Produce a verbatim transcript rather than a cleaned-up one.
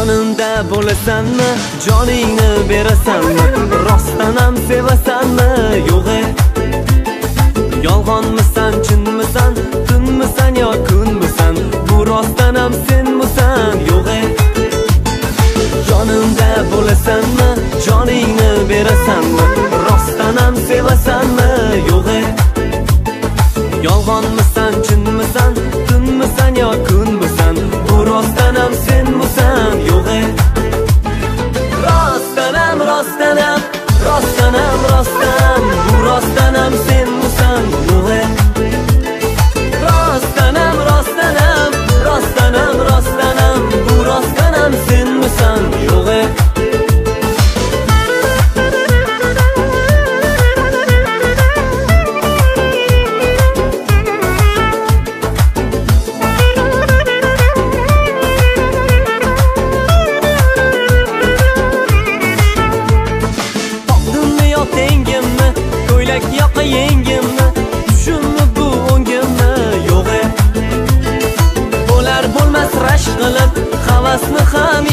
Yonimda bo'lasanmi, joningni berasanmi, rostdan ham sevasanmi, yo'g'e? Yolg'onmisan, chinmisan, tunmisan yo kunmisan, bu rostdan ham senmisan, yo'g'e? Yonimda bo'lasanmi, joningni berasanmi, rostdan ham sevasanmi, yo'g'e? Yolg'onmisan, chinmisan, tunmisan yo kunmisan, bu rostdan ham senmisan, yo'g'e? Rostdan ham, rostdan ham, rostdan ham, rostdan, bu rostdan ham senmisan, yo'g'e? Rostdan ham, rostdan ham, rostdan ham, rostdan ham, bu rostdan ham senmisan, yo'g'e? Yoqa yengimni, tushimmi bu o'ngimni, yo'g'e? Bo'lar bo'lmas rashk qilib, havasni ham